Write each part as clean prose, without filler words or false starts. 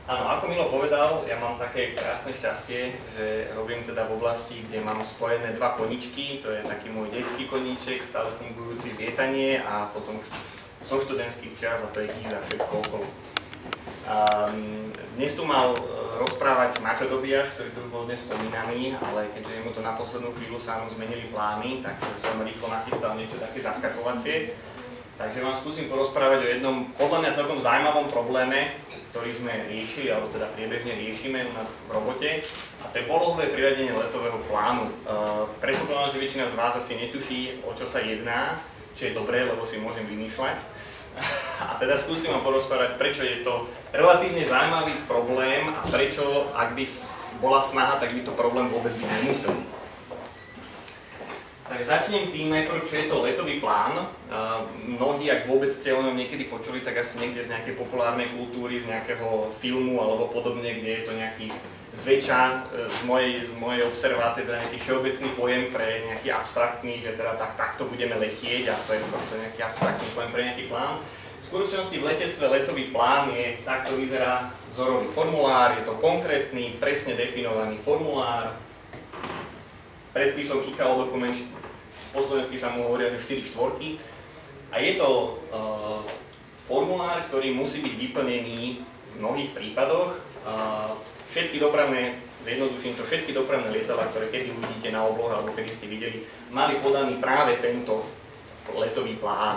Áno, ako Milo povedal, ja mám také krásne šťastie, že robím teda v oblasti, kde mám spojené dva koničky, to je taký môj detský koníček, stále fungujúci lietanie a potom zo študentských čas a to je Giza, všetko okolo. Dnes tu mal rozprávať Maťo Dobiaš, ktorý tu bol dnes spomínaný, ale keďže mu to na poslednú chvíľu sa mu zmenili plány, tak som rýchlo nachystal niečo také zaskakovacie. Takže vám skúsim porozprávať o jednom podľa mňa celkom zaujímavom probléme, ktorý sme riešili, alebo teda priebežne riešime u nás v robote, a to je polohové pririadenie letového plánu. Predpokladám, že väčšina z vás asi netuší, o čo sa jedná, čo je dobré, lebo si môžem vymýšľať. A teda skúsim vám porozprávať, prečo je to relatívne zaujímavý problém a prečo, ak by bola snaha, tak by to problém vôbec byť nemusel. Tak začnem tým najprv, čo je to letový plán. Mnohí, ak vôbec ste o ňom niekedy počuli, tak asi niekde z nejakej populárnej kultúry, z nejakého filmu alebo podobne, kde je to nejaký zväčša z mojej observácie, teda nejaký všeobecný pojem pre nejaký abstraktný, že teda takto budeme letieť a to je proste nejaký abstraktný pojem pre nejaký plán. V skutočnosti v letectve letový plán je, takto vyzerá vzorový formulár, je to konkrétny, presne definovaný formulár, predpisom ICAO dokument, po slovensky sa mu hovoria 4 štvorky. A je to formulár, ktorý musí byť vyplnený v mnohých prípadoch. Všetky dopravné, zjednoduším to, všetky dopravné lietadlá, ktoré kedy uvidíte na oblohe alebo kedy ste videli, mali podaný práve tento letový plán.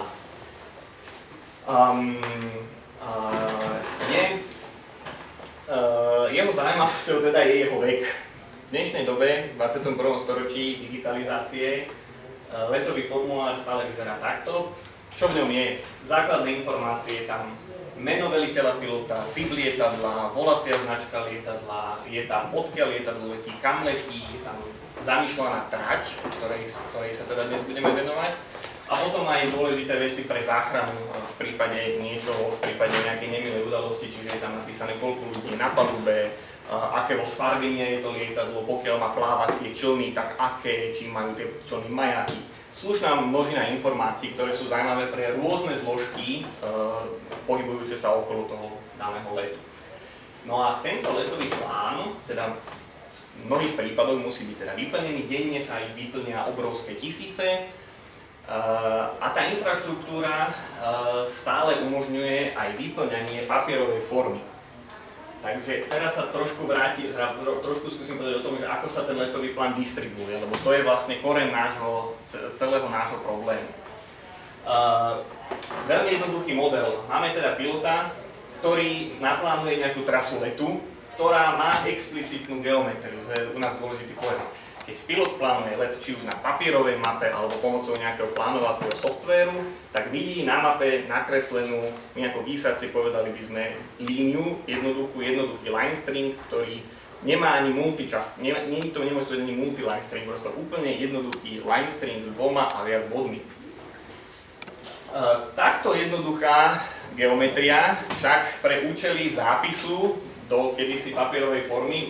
Jeho zaujímavosťou teda je jeho vek. V dnešnej dobe, v 21. storočí digitalizácie, letový formulár stále vyzerá takto. Čo v ňom je? Základné informácie je tam meno veliteľa pilota, typ lietadla, volacia značka lietadla, je tam odkiaľ lietadlo letí, kam letí, je tam zamýšľaná trať, ktorej sa teda dnes budeme venovať. A potom aj dôležité veci pre záchranu v prípade niečoho, v prípade nejakej nemilej udalosti, čiže je tam napísané, koľko ľudí je na palube, akého sfarvenia je to lietadlo, pokiaľ má plávacie člny, tak aké, či majú tie člny majaky. Slušná množina informácií, ktoré sú zaujímavé pre rôzne zložky pohybujúce sa okolo toho daného letu. No a tento letový plán, teda v mnohých prípadoch musí byť teda vyplnený, denne sa ich vyplnia obrovské tisíce a tá infraštruktúra stále umožňuje aj vyplňanie papierovej formy. Takže teraz sa trošku skúsim povedať o tom, že ako sa ten letový plán distribuuje, lebo to je vlastne koreň celého nášho problému. Veľmi jednoduchý model. Máme teda pilota, ktorý naplánuje nejakú trasu letu, ktorá má explicitnú geometriu, to je u nás dôležitý pojem. Keď pilot plánuje let či už na papierovej mape alebo pomocou nejakého plánovacieho softvéru, tak vidí na mape nakreslenú, my ako gísaci povedali by sme líniu, jednoduchý line string, ktorý nemá ani multičasť, nemôže to byť ani multi-line string, prosto úplne jednoduchý line string s dvoma a viac bodmi. Takto jednoduchá geometria však pre účely zápisu do kedysi papierovej formy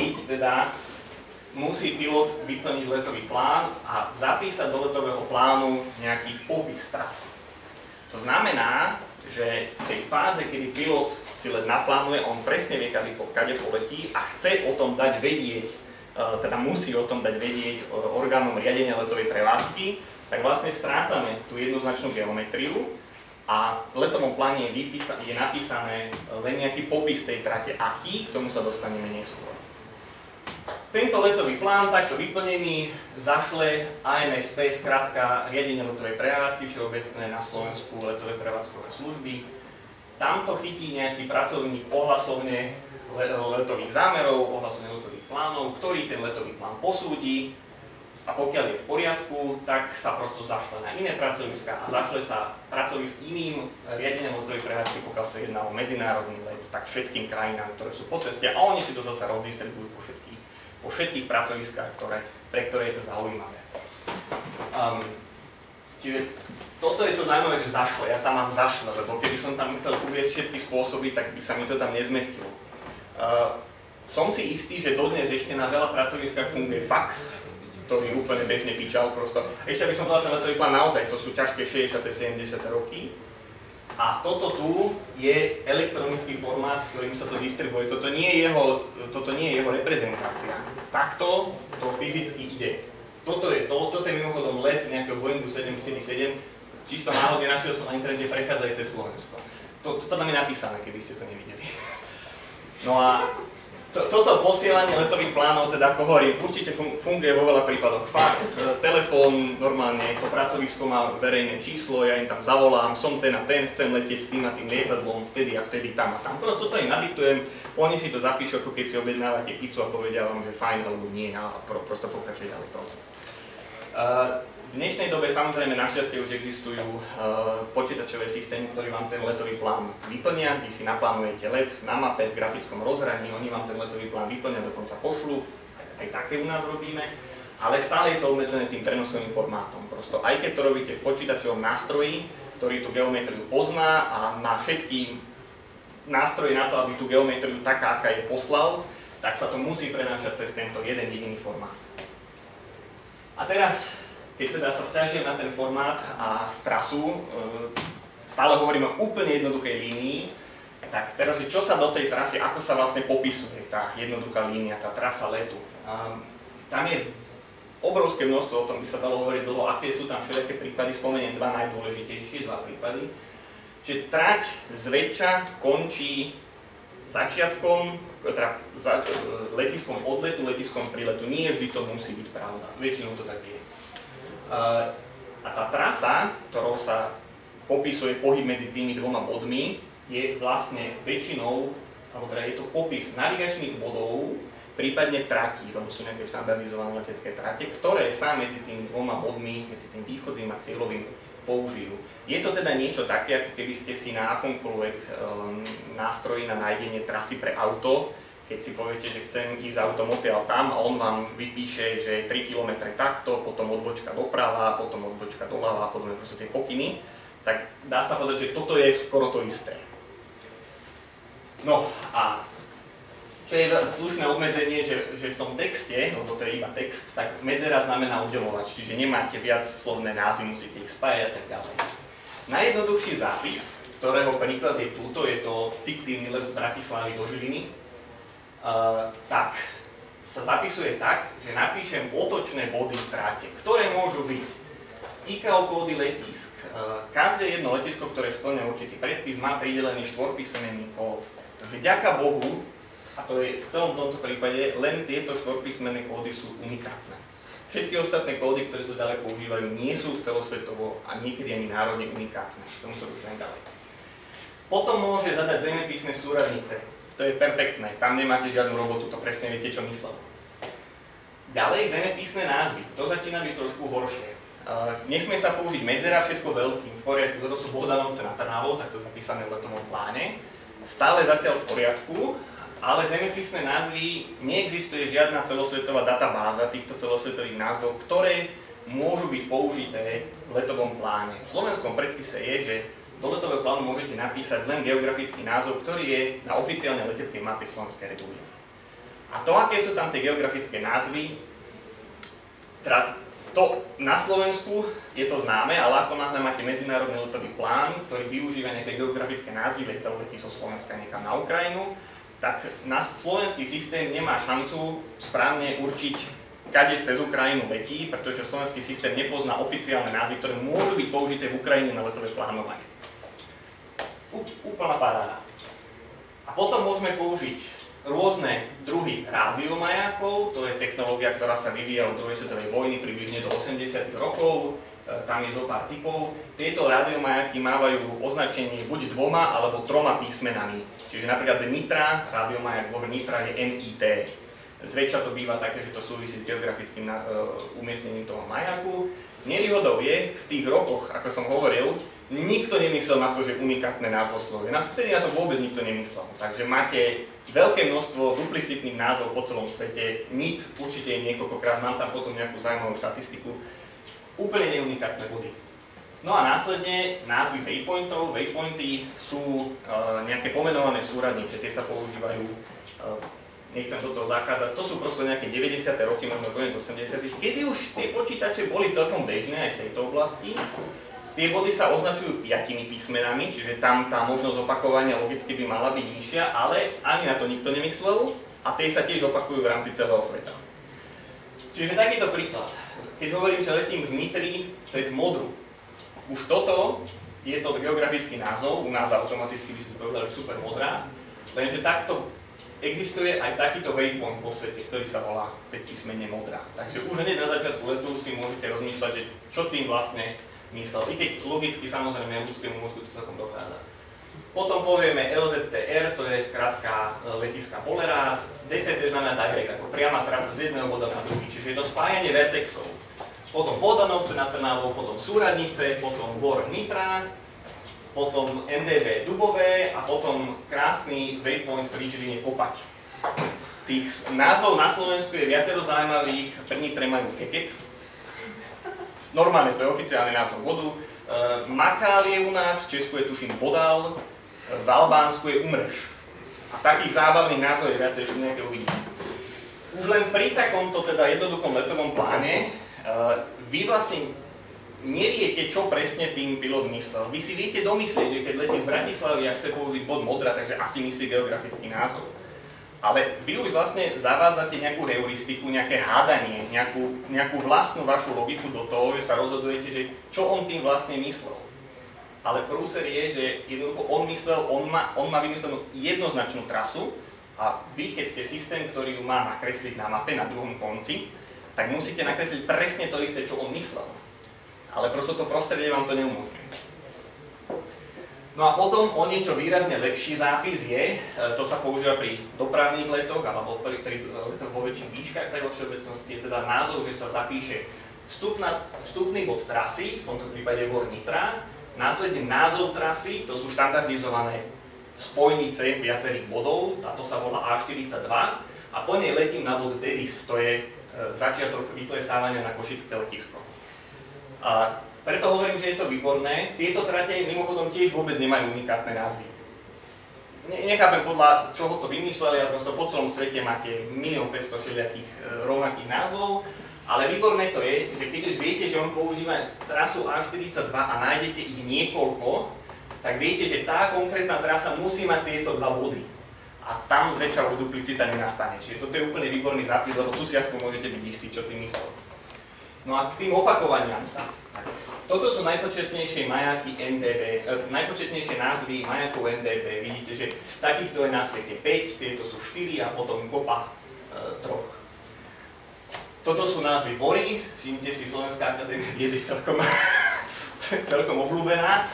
musí pilot vyplniť letový plán a zapísať do letového plánu nejaký popis trasy. To znamená, že v tej fáze, kedy pilot si let naplánuje, on presne vie, kade poletí a chce o tom dať vedieť, teda musí o tom dať vedieť orgánom riadenia letovej prevádzky, tak vlastne strácame tú jednoznačnú geometriu a v letovom pláne je napísané len nejaký popis tej trate, aký, k tomu sa dostaneme neskôr. Tento letový plán, takto vyplnený, zašle ANSP, skrátka riadenie letovej prevádzky, všeobecné na Slovensku letové prevádzkové služby. Tamto chytí nejaký pracovník ohlasovne letových zámerov, ohlasovne letových plánov, ktorý ten letový plán posúdi a pokiaľ je v poriadku, tak sa prosto zašle na iné pracoviska a zašle sa pracovisk iným riadením letovej prevádzky, pokiaľ sa jedná o medzinárodný let, tak všetkým krajinám, ktoré sú po ceste a oni si to zase rozdistribujú po všetkých pracoviskách, pre ktoré je to zaujímavé. Čiže toto je to zaujímavé, že zašle, ja tam mám zašle, lebo keby som tam chcel uviesť všetky spôsoby, tak by sa mi to tam nezmestilo. Som si istý, že dodnes ešte na veľa pracoviskách funguje fax, ktorý úplne bežne fičal prosto. Ešte by som povedal, ten letový plán naozaj, to sú ťažké 60. 70. roky. A toto tu je elektronický formát, ktorým sa to distribuuje. Toto nie je jeho reprezentácia. Takto to fyzicky ide. Toto je mimochodom let nejakého Boeingu 747. Čisto náhodne našiel som na internete prechádzajúce Slovensko. Toto tam je napísané, keby ste to nevideli. No a toto posielanie letových plánov, teda ako hovorím, určite funguje vo veľa prípadoch. Fax, telefón, normálne to pracovisko má verejné číslo, ja im tam zavolám, som ten a ten, chcem letieť s tým a tým lietadlom, vtedy a vtedy, tam a tam. Prosto to im nadiktujem, oni si to zapíšu, ako keď si objednávate pizzu a povedia vám, že fajn alebo nie, a prosto pokračuje ďalej proces. V dnešnej dobe samozrejme našťastie už existujú počítačové systémy, ktoré vám ten letový plán vyplnia. Vy si naplánujete let na mape v grafickom rozhraní, oni vám ten letový plán vyplnia, dokonca pošlu, aj také u nás robíme, ale stále je to obmedzené tým prenosovým formátom. Prosto aj keď to robíte v počítačovom nástroji, ktorý tú geometriu pozná a má všetky nástroje na to, aby tú geometriu taká, aká je poslal, tak sa to musí prenášať cez tento jeden jediný formát. A teraz, keď teda sa sťažujem na ten formát a trasu, stále hovoríme o úplne jednoduchej línii, tak teraz, čo sa do tej trasy, ako sa vlastne popisuje tá jednoduchá línia, tá trasa letu. Tam je obrovské množstvo, o tom by sa dalo hovoriť dlho, aké sú tam všelijaké prípady, spomeniem dva najdôležitejšie, dva prípady. Čiže trať zväčša končí začiatkom, teda letiskom odletu, letiskom príletu. Nie vždy to musí byť pravda, väčšinou to tak je. A tá trasa, ktorou sa popisuje pohyb medzi tými dvoma bodmi, je vlastne väčšinou, alebo teda je to popis navigačných bodov, prípadne tratí, lebo sú nejaké štandardizované letecké trate, ktoré sa medzi tými dvoma bodmi, medzi tým východzím a cieľovým použijú. Je to teda niečo také, ako keby ste si na akomkoľvek nástroji na nájdenie trasy pre auto, keď si poviete, že chcem ísť autom odtiaľ tam a on vám vypíše, že 3 km takto, potom odbočka doprava, potom odbočka doľava a podobne proste tie pokyny, tak dá sa povedať, že toto je skoro to isté. No a čo je slušné obmedzenie, že v tom texte, lebo to je iba text, tak medzera znamená oddelovač, čiže nemáte viac slovné názvy, musíte ich spájať a tak ďalej. Najjednoduchší zápis, ktorého príklad je túto, je to fiktívny let z Bratislavy do Žiliny, tak sa zapisuje tak, že napíšem otočné body v tráte, ktoré môžu byť ICAO kódy letísk. Každé jedno letisko, ktoré splňa určitý predpis, má pridelený 4-písmenný kód. Vďaka Bohu, a to je v celom tomto prípade, len tieto 4-písmenné kódy sú unikátne. Všetky ostatné kódy, ktoré sa ďalej používajú, nie sú celosvetovo a niekedy ani národne unikátne. Tomu sa dostanem ďalej. Potom môže zadať zemepisné súradnice. To je perfektné, tam nemáte žiadnu robotu, to presne viete, čo myslel. Ďalej zemepisné názvy, to začína byť trošku horšie. Nesmie sa použiť medzera, všetko veľkým, v poriadku, toto sú Bohdanovce nad Trnavou, tak to je zapísané v letovom pláne. Stále zatiaľ v poriadku, ale zemepisné názvy, neexistuje žiadna celosvetová databáza týchto celosvetových názvov, ktoré môžu byť použité v letovom pláne. V slovenskom predpise je, že do letového plánu môžete napísať len geografický názov, ktorý je na oficiálnej leteckej mape Slovenskej republiky. A to, aké sú tam tie geografické názvy, to na Slovensku je to známe, ale ako náhle máte medzinárodný letový plán, ktorý využíva nejaké geografické názvy, letí zo Slovenska niekam na Ukrajinu, tak slovenský systém nemá šancu správne určiť, kade cez Ukrajinu letí, pretože slovenský systém nepozná oficiálne názvy, ktoré môžu byť použité v Ukrajine na letové plánovanie. Úplná paráda. A potom môžeme použiť rôzne druhy rádiomajákov, to je technológia, ktorá sa vyvíja od druhej svetovej vojny približne do 80. rokov, tam je zo pár typov. Tieto rádiomajáky mávajú označenie buď 2 alebo 3 písmenami. Čiže napríklad Nitra, rádiomajak vo Nitra je NIT. Zväčša to býva také, že to súvisí s geografickým umiestnením toho majáku. Nevýhodou je, v tých rokoch, ako som hovoril, nikto nemyslel na to, že unikátne názvoslovie. Vtedy na to vôbec nikto nemyslel. Takže máte veľké množstvo duplicitných názvov po celom svete. NIT určite je niekoľkokrát, mám tam potom nejakú zaujímavú štatistiku. Úplne neunikátne body. No a následne názvy waypointov. Waypointy sú nejaké pomenované súradnice, tie sa používajú, nechcem do toho zachádzať, to sú prosto nejaké 90. roky, možno koniec 80. Kedy už tie počítače boli celkom bežné aj v tejto oblasti. Tie body sa označujú 5 písmenami, čiže tam tá možnosť opakovania logicky by mala byť nižšia, ale ani na to nikto nemyslel a tie sa tiež opakujú v rámci celého sveta. Čiže takýto príklad. Keď hovorím, že letím z Nitry cez Modru, už toto je to geografický názov, u nás automaticky by si povedali super modrá, lenže takto existuje aj takýto waypoint vo svete, ktorý sa volá 5-písmenne modrá. Takže už hneď na začiatku letu si môžete rozmýšľať, že čo tým vlastne myslel, i keď logicky samozrejme ľudskému mozgu to celkom dochádza. Potom povieme LZTR, to je skrátka letiska Boleráz, DCT znamená direct, ako priama trasa z jedného boda na druhý, čiže je to spájanie vertexov. Potom Bodanovce nad Trnavou, potom Súradnice, potom Bor Nitra, potom NDB Dubové a potom krásny waypoint pri Žiline Kopať. Tých názvov na Slovensku je viacero zaujímavých, pri Nitre majú Keket. Normálne, to je oficiálny názov bodu. Makál je u nás, v Česku je tuším Bodal, v Albánsku je Umreš. A takých zábavných názvov je viacej, ešte nejaké uvidíme. Už len pri takomto teda jednoduchom letovom pláne vy vlastne neviete, čo presne tým pilot myslel. Vy si viete domyslieť, že keď letí z Bratislavy a chce použiť bod modra, takže asi myslí geografický názov. Ale vy už vlastne zavádzate nejakú heuristiku, nejaké hádanie, nejakú vlastnú vašu logiku do toho, že sa rozhodujete, že čo on tým vlastne myslel. Ale prúser je, že jednoducho on má vymyslenú jednoznačnú trasu a vy, keď ste systém, ktorý ju má nakresliť na mape na druhom konci, tak musíte nakresliť presne to isté, čo on myslel. Ale proste to prostredie vám to neumožňuje. No a potom o niečo výrazne lepší zápis je, to sa používa pri dopravných letoch alebo pri letoch vo väčších výškach, tak vo všeobecnosti je teda názov, že sa zapíše vstupný bod trasy, v tomto prípade Bor Nitra, následne názov trasy, to sú štandardizované spojnice viacerých bodov, táto sa volá A42 a po nej letím na bod Dedis, to je začiatok vyklesávania na Košické letisko. A preto hovorím, že je to výborné. Tieto trate mimochodom tiež vôbec nemajú unikátne názvy. Nechápem podľa čoho to vymýšľali, ale prosto po celom svete máte 1 500 všelijakých rovnakých názvov. Ale výborné to je, že keď už viete, že on používa trasu A42 a nájdete ich niekoľko, tak viete, že tá konkrétna trasa musí mať tieto dva body. A tam zväčša už duplicita nenastane. Čiže toto je úplne výborný zápis, lebo tu si aspoň môžete byť istí, čo tým myslel. No a k tým opakovaniam sa. Toto sú najpočetnejšie majáky NDB, najpočetnejšie názvy majákov NDB. Vidíte, že takýchto je na svete 5, tieto sú 4 a potom kopa 3. Toto sú názvy bory, všimnite si, Slovenská akadémia viedy celkom obľúbená.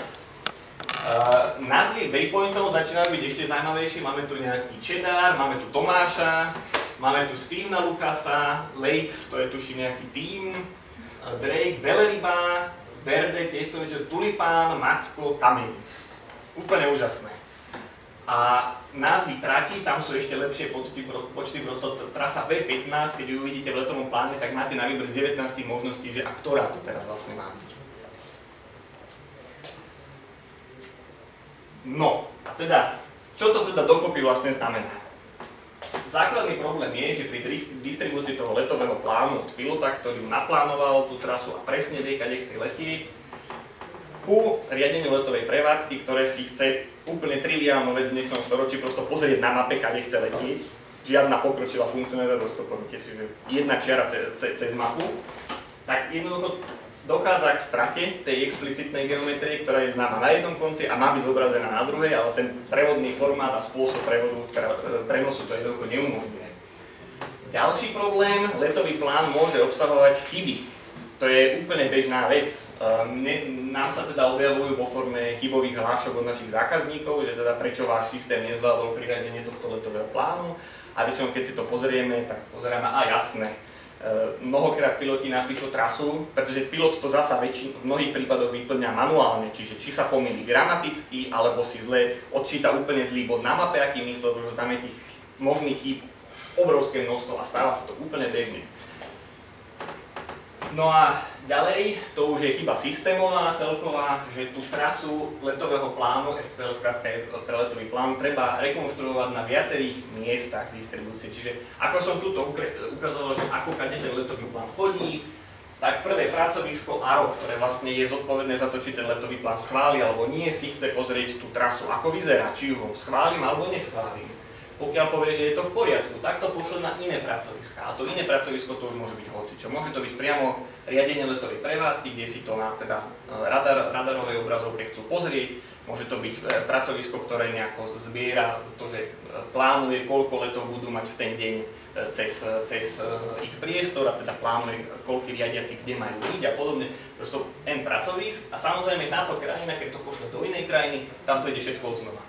Názvy waypointov začínajú byť ešte zaujímavejšie, máme tu nejaký Čedár, máme tu Tomáša, máme tu Stevena Lukasa, Lakes, to je tuším nejaký tím, Drake, Veleryba, Verde, tieto niečo, Tulipán, Macko, Kameň. Úplne úžasné. A názvy trati, tam sú ešte lepšie počty, prosto trasa P15, keď ju uvidíte v letovom pláne, tak máte na výber z 19 možností, že a ktorá to teraz vlastne má byť. No, a teda, čo to teda dokopy vlastne znamená? Základný problém je, že pri distribúcii toho letového plánu od pilota, ktorý naplánoval tú trasu a presne vie, kade chce letieť, ku riadeniu letovej prevádzky, ktoré si chce úplne triviálnu vec v dnešnom storočí prosto pozrieť na mape, kade chce letieť. Žiadna pokročilá funkcionalita, prosto poviete si, že jedna čiara cez mapu, tak jednoducho dochádza k strate tej explicitnej geometrie, ktorá je známa na jednom konci a má byť zobrazená na druhej, ale ten prevodný formát a spôsob prenosu to jednoducho neumožňuje. Ďalší problém, letový plán môže obsahovať chyby. To je úplne bežná vec. Nám sa teda objavujú vo forme chybových hlášok od našich zákazníkov, že teda prečo váš systém nezvládol pririadenie tohto letového plánu. A keď si to pozrieme, tak pozeráme, jasné. Mnohokrát piloti napíšu trasu, pretože pilot to zasa v mnohých prípadoch vyplňa manuálne, čiže či sa pomýli gramaticky, alebo si zle odčíta úplne zlý bod na mape, aký myslel, pretože tam je tých možných chýb obrovské množstvo a stáva sa to úplne bežne. No a ďalej, to už je chyba systémová, celková, že tú trasu letového plánu, FPL skrátka je preletový plán, treba rekonštruovať na viacerých miestach distribúcie. Čiže ako som tuto ukazoval, že ako kade ten letový plán chodí, tak prvé pracovisko ARO, ktoré vlastne je zodpovedné za to, či ten letový plán schváli alebo nie, si chce pozrieť tú trasu, ako vyzerá, či ju ho schválim alebo neschválim. Pokiaľ povie, že je to v poriadku, tak to pošle na iné pracoviská. A to iné pracovisko to už môže byť hocičo. Môže to byť priamo riadenie letovej prevádzky, kde si to na teda radarovej obrazovke chcú pozrieť. Môže to byť pracovisko, ktoré nejako zbiera to, že plánuje, koľko letov budú mať v ten deň cez ich priestor a teda plánuje, koľko riadiaci kde majú byť a podobne. Proste N pracovísk a samozrejme táto krajina, keď to pošle do inej krajiny, tam to ide všetko odznova.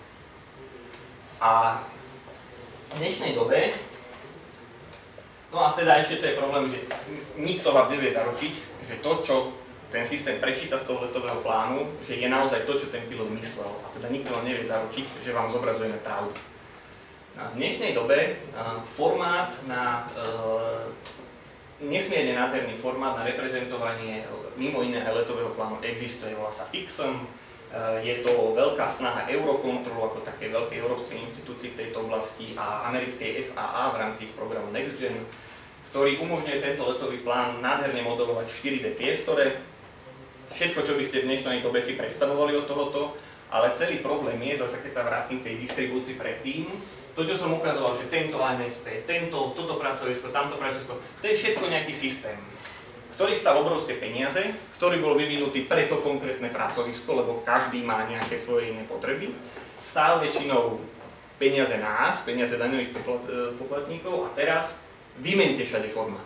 A v dnešnej dobe, no a teda ešte to je problém, že nikto vám nevie zaručiť, že to, čo ten systém prečíta z toho letového plánu, že je naozaj to, čo ten pilot myslel. A teda nikto vám nevie zaručiť, že vám zobrazujeme pravdu. A v dnešnej dobe formát na nesmierne nádherný formát na reprezentovanie mimo iné aj letového plánu existuje, volá sa FIXM. Je to veľká snaha Eurocontrol ako také veľkej európskej inštitúcii v tejto oblasti a americkej FAA v rámci ich programu NextGen, ktorý umožňuje tento letový plán nádherne modelovať v 4D priestore. Všetko, čo by ste v dnešnej dobe si predstavovali od tohoto, ale celý problém je, zase keď sa vrátim k tej distribúcii predtým, to, čo som ukazoval, že tento ANSP, toto pracovisko, tamto pracovisko, to je všetko nejaký systém, ktorý stal obrovské peniaze, ktorý bol vyvinutý pre to konkrétne pracovisko, lebo každý má nejaké svoje iné potreby. Stál väčšinou peniaze nás, peniaze daňových poplatníkov a teraz vymente všade formát.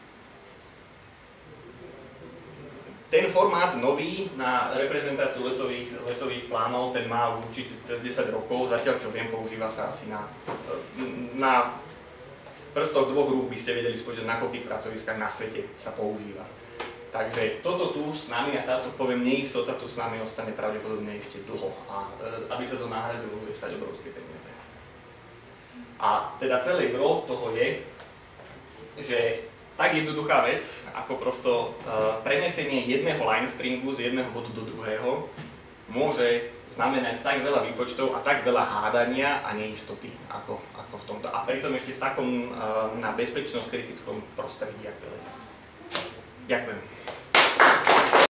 Ten formát nový na reprezentáciu letových plánov, ten má už určite cez 10 rokov, zatiaľ čo viem, používa sa asi na prstoch dvoch rúk by ste vedeli spočítať, na koľkých pracoviskách na svete sa používa. Takže toto tu s nami a táto, poviem, neistota tu s nami ostane pravdepodobne ešte dlho a aby sa to nahradilo, bude stať obrovské peniaze. A teda celé gro toho je, že tak jednoduchá vec, ako prosto prenesenie jedného line stringu z jedného bodu do druhého môže znamenať tak veľa výpočtov a tak veľa hádania a neistoty ako v tomto. A pritom ešte v takom na bezpečnosť kritickom prostredí, ako je letectvo. Ďakujem.